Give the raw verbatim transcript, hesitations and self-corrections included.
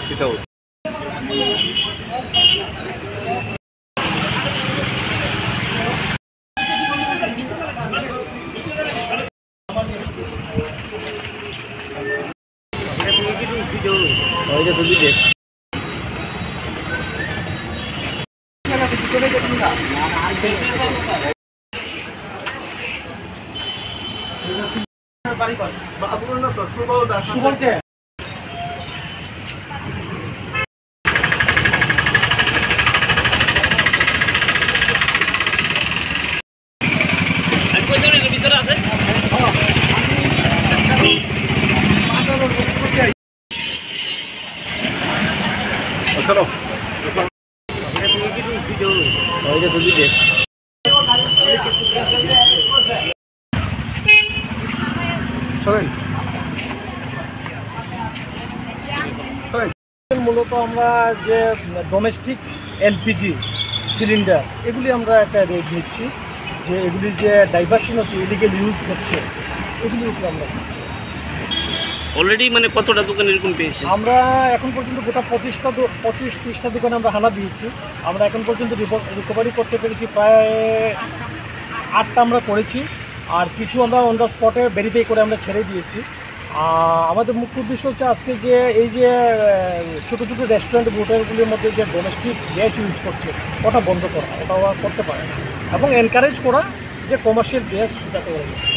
without. चलो মূলত আমরা যে ডোমেস্টিক এলপিজি সিলিন্ডার এগুলি আমরা একটা রেট নিচ্ছি, যে এগুলি যে ডাইভার্সন হচ্ছে, ইলিগেল ইউজ হচ্ছে, এগুলির উপরে আমরা অলরেডি মানে কতটা দোকান এরকম পেয়েছি? আমরা এখন পর্যন্ত গোটা পঁচিশটা পঁচিশ ত্রিশটা দোকানে আমরা হানা দিয়েছি। আমরা এখন পর্যন্ত রিকভারি করতে পেরেছি প্রায় আটটা আমরা করেছি, আর কিছু আমরা অন দ্য স্পটে ভেরিফাই করে আমরা ছেড়ে দিয়েছি। আমাদের মুখ্য উদ্দেশ্য হচ্ছে আজকে যে এই যে ছোটো ছোটো রেস্টুরেন্ট হোটেলগুলির মধ্যে যে ডোমেস্টিক গ্যাস ইউজ করছে ওটা বন্ধ করা, ওটা করতে পারে না, এবং এনকারেজ করা যে কমার্শিয়াল গ্যাস যাতে